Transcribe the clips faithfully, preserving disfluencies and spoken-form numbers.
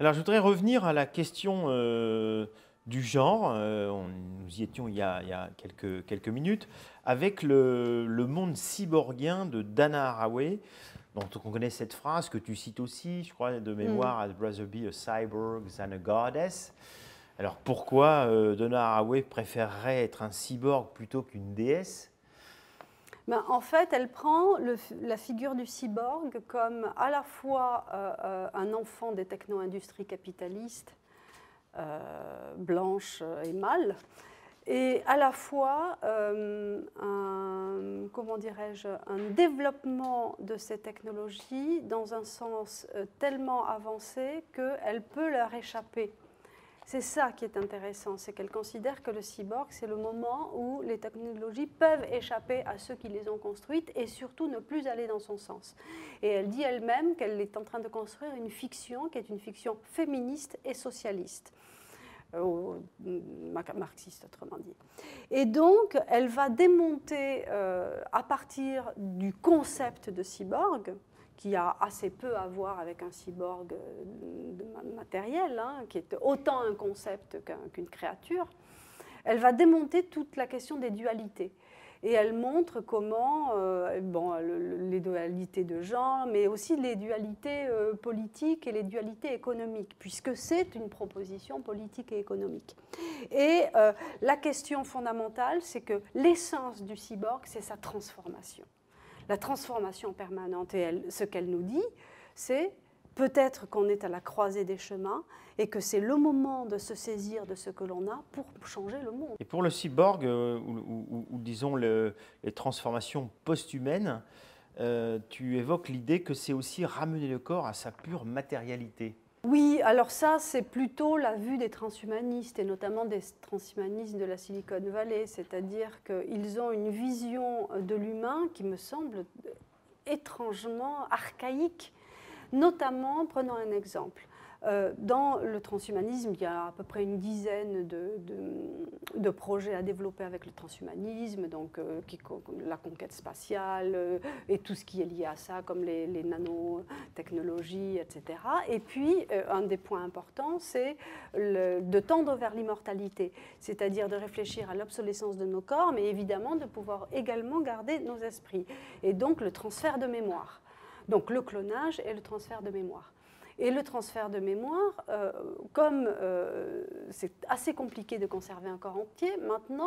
Alors, je voudrais revenir à la question euh, du genre. Euh, on- nous y étions il y a, il y a quelques, quelques minutes, avec le, le monde cyborgien de Dana Haraway, dont on connaît cette phrase que tu cites aussi, je crois, de Mm. mémoire, I'd rather be a cyborg than a goddess. Alors, pourquoi euh, Dana Haraway préférerait être un cyborg plutôt qu'une déesse? Ben, en fait, elle prend le, la figure du cyborg comme à la fois euh, euh, un enfant des techno-industries capitalistes, euh, blanches et mâles, et à la fois euh, un, comment dirais-je, un développement de ces technologies dans un sens euh, tellement avancé qu'elle peut leur échapper. C'est ça qui est intéressant, c'est qu'elle considère que le cyborg, c'est le moment où les technologies peuvent échapper à ceux qui les ont construites et surtout ne plus aller dans son sens. Et elle dit elle-même qu'elle est en train de construire une fiction qui est une fiction féministe et socialiste. Euh, marxiste, autrement dit. Et donc, elle va démonter, euh, à partir du concept de cyborg, qui a assez peu à voir avec un cyborg de matériel, hein, qui est autant un concept qu'un, qu'une créature, elle va démonter toute la question des dualités. Et elle montre comment, euh, bon, le, les dualités de genre, mais aussi les dualités euh, politiques et les dualités économiques, puisque c'est une proposition politique et économique. Et euh, la question fondamentale, c'est que l'essence du cyborg, c'est sa transformation. La transformation permanente. Et elle, ce qu'elle nous dit, c'est peut-être qu'on est à la croisée des chemins et que c'est le moment de se saisir de ce que l'on a pour changer le monde. Et pour le cyborg, euh, ou, ou- ou disons le- les transformations post-humaines, euh, tu évoques l'idée que c'est aussi ramener le corps à sa pure matérialité. Oui, alors ça, c'est plutôt la vue des transhumanistes, et notamment des transhumanistes de la Silicon Valley, c'est-à-dire qu'ils ont une vision de l'humain qui me semble étrangement archaïque. Notamment, prenons un exemple. Euh, dans le transhumanisme, il y a à peu près une dizaine de, de, de projets à développer avec le transhumanisme, donc euh, qui, la conquête spatiale euh, et tout ce qui est lié à ça, comme les, les nanotechnologies, et cetera. Et puis, euh, un des points importants, c'est le, de tendre vers l'immortalité, c'est-à-dire de réfléchir à l'obsolescence de nos corps, mais évidemment de pouvoir également garder nos esprits. Et donc, le transfert de mémoire. Donc le clonage et le transfert de mémoire. Et le transfert de mémoire, euh, comme euh, c'est assez compliqué de conserver un corps entier, maintenant,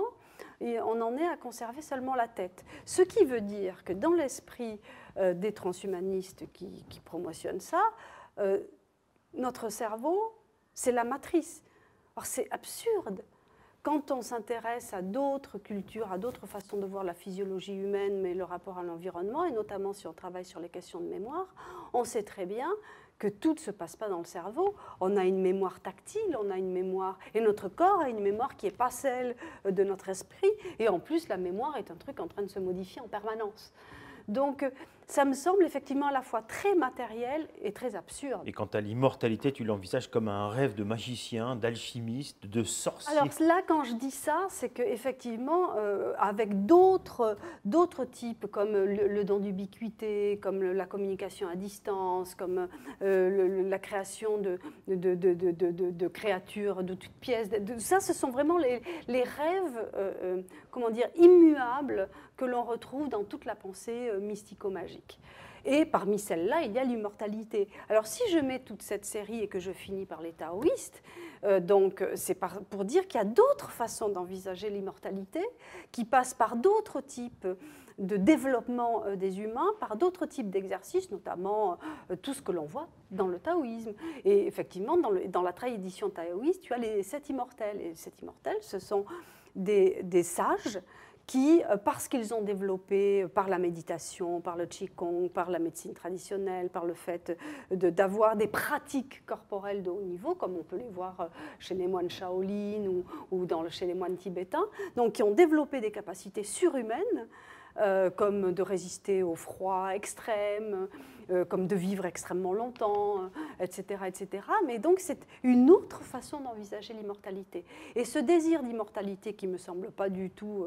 on en est à conserver seulement la tête. Ce qui veut dire que dans l'esprit euh, des transhumanistes qui, qui promotionnent ça, euh, notre cerveau, c'est la matrice. Or, c'est absurde. Quand on s'intéresse à d'autres cultures, à d'autres façons de voir la physiologie humaine, mais le rapport à l'environnement, et notamment si on travaille sur les questions de mémoire, on sait très bien que tout ne se passe pas dans le cerveau. On a une mémoire tactile, on a une mémoire, et notre corps a une mémoire qui n'est pas celle de notre esprit, et en plus la mémoire est un truc en train de se modifier en permanence. Donc ça me semble effectivement à la fois très matériel et très absurde. Et quant à l'immortalité, tu l'envisages comme un rêve de magicien, d'alchimiste, de sorcier. Alors là, quand je dis ça, c'est qu'effectivement, euh, avec d'autres types, comme le, le don d'ubiquité, comme le, la communication à distance, comme euh, le, la création de, de, de, de, de, de, de créatures de toutes pièces, de, de, ça, ce sont vraiment les, les rêves, euh, comment dire, immuables que l'on retrouve dans toute la pensée euh, mystico-magique. Et parmi celles-là, il y a l'immortalité. Alors si je mets toute cette série et que je finis par les taoïstes, euh, donc c'est pour dire qu'il y a d'autres façons d'envisager l'immortalité qui passent par d'autres types de développement euh, des humains, par d'autres types d'exercices, notamment euh, tout ce que l'on voit dans le taoïsme. Et effectivement, dans, le, dans la tradition taoïste, tu as les sept immortels. Et les sept immortels, ce sont des, des sages qui, parce qu'ils ont développé par la méditation, par le qigong, par la médecine traditionnelle, par le fait de, d'avoir des pratiques corporelles de haut niveau, comme on peut les voir chez les moines Shaolin ou, ou dans, chez les moines tibétains, donc qui ont développé des capacités surhumaines, euh, comme de résister au froid extrême, euh, comme de vivre extrêmement longtemps, euh, et cetera, et cetera. Mais donc c'est une autre façon d'envisager l'immortalité. Et ce désir d'immortalité qui ne me semble pas du tout... Euh,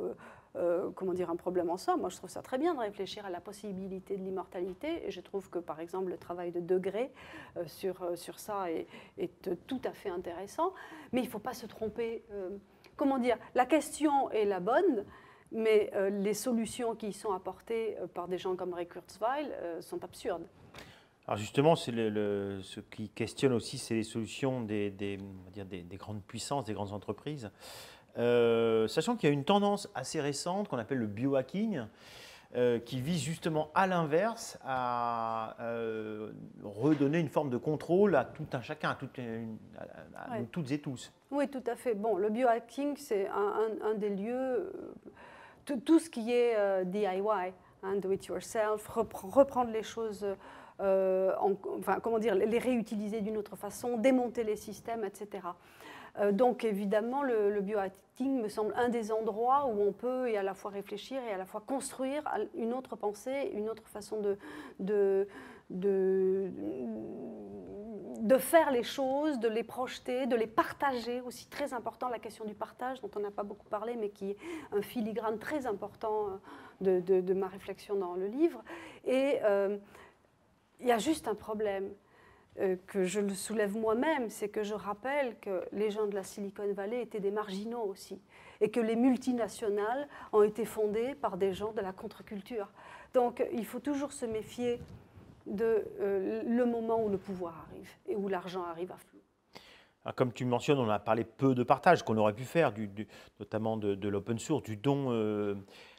euh, comment dire, un problème en soi. Moi, je trouve ça très bien de réfléchir à la possibilité de l'immortalité. Et je trouve que, par exemple, le travail de Degré euh, sur, euh, sur ça est, est tout à fait intéressant. Mais il ne faut pas se tromper. Euh, comment dire, la question est la bonne, mais euh, les solutions qui y sont apportées euh, par des gens comme Ray Kurzweil euh, sont absurdes. Alors justement, c'est le, le, ce qui questionne aussi, c'est les solutions des, des, on va dire des, des grandes puissances, des grandes entreprises. Euh, sachant qu'il y a une tendance assez récente qu'on appelle le biohacking, euh, qui vise justement à l'inverse à euh, redonner une forme de contrôle à tout un chacun, à, toutes, à, à ouais. nous toutes et tous. Oui, tout à fait. Bon, le biohacking, c'est un, un, un des lieux, tout, tout ce qui est euh, D I Y, hein, do it yourself, reprendre les choses. Euh, en, enfin, comment dire, les réutiliser d'une autre façon, démonter les systèmes, et cetera. Euh, donc évidemment, le, le biohacking me semble un des endroits où on peut et à la fois réfléchir et à la fois construire une autre pensée, une autre façon de, de, de, de faire les choses, de les projeter, de les partager. Aussi très important, la question du partage, dont on n'a pas beaucoup parlé, mais qui est un filigrane très important de, de, de ma réflexion dans le livre. Et euh, il y a juste un problème euh, que je le soulève moi-même, c'est que je rappelle que les gens de la Silicon Valley étaient des marginaux aussi, et que les multinationales ont été fondées par des gens de la contre-culture. Donc il faut toujours se méfier de euh, le moment où le pouvoir arrive et où l'argent arrive à flot. Alors, comme tu mentionnes, on a parlé peu de partage qu'on aurait pu faire, du, du, notamment de, de l'open source, du don. Euh,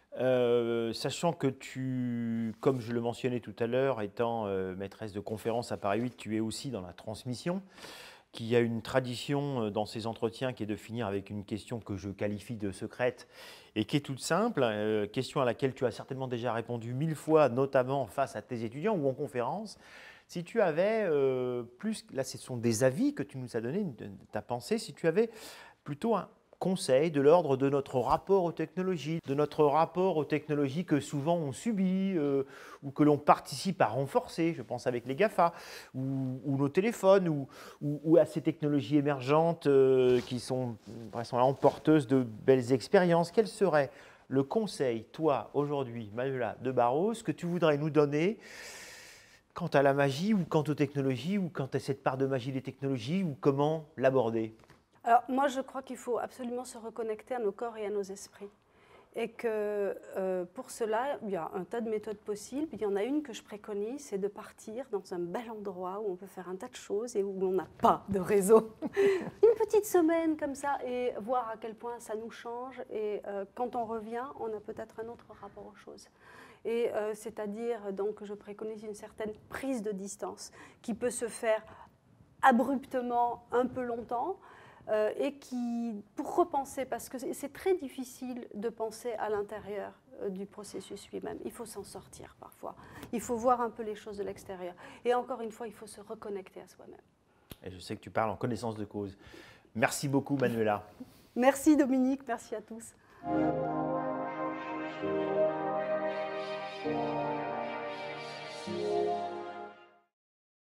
Euh, sachant que tu, comme je le mentionnais tout à l'heure, étant euh, maîtresse de conférences à Paris huit, tu es aussi dans la transmission, qu'il y a une tradition euh, dans ces entretiens qui est de finir avec une question que je qualifie de secrète et qui est toute simple, euh, question à laquelle tu as certainement déjà répondu mille fois, notamment face à tes étudiants ou en conférence. Si tu avais euh, plus, là ce sont des avis que tu nous as donnés, de ta pensée, si tu avais plutôt un conseil de l'ordre de notre rapport aux technologies, de notre rapport aux technologies que souvent on subit euh, ou que l'on participe à renforcer, je pense avec les GAFA, ou, ou nos téléphones, ou, ou, ou à ces technologies émergentes euh, qui sont vraisemblablement porteuses de belles expériences. Quel serait le conseil, toi, aujourd'hui, Manuela de Barros, que tu voudrais nous donner quant à la magie, ou quant aux technologies, ou quant à cette part de magie des technologies, ou comment l'aborder ? Alors, moi, je crois qu'il faut absolument se reconnecter à nos corps et à nos esprits. Et que euh, pour cela, il y a un tas de méthodes possibles. Il y en a une que je préconise, c'est de partir dans un bel endroit où on peut faire un tas de choses et où on n'a pas de réseau. Une petite semaine comme ça et voir à quel point ça nous change. Et euh, quand on revient, on a peut-être un autre rapport aux choses. Et euh, c'est-à-dire, donc, je préconise une certaine prise de distance qui peut se faire abruptement un peu longtemps. Euh, et qui, pour repenser, parce que c'est très difficile de penser à l'intérieur euh, du processus lui-même. Il faut s'en sortir parfois. Il faut voir un peu les choses de l'extérieur. Et encore une fois, il faut se reconnecter à soi-même. Et je sais que tu parles en connaissance de cause. Merci beaucoup, Manuela. Merci, Dominique. Merci à tous.